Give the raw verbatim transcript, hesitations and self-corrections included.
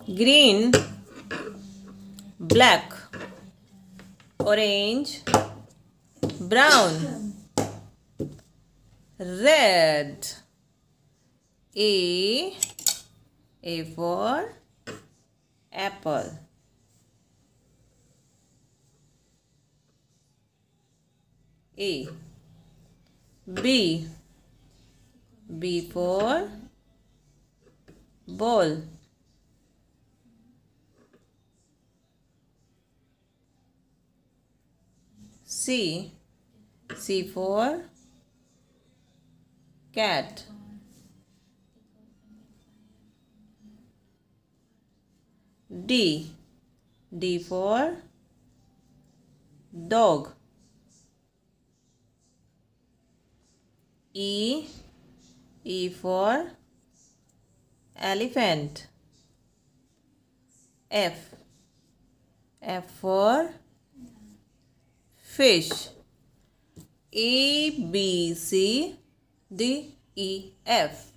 green, black, orange, brown, red. A, A for apple. A. B, B for ball. C, C for cat. D, D for dog. E, E for elephant. F, F for fish. A, B, C, D, E, F.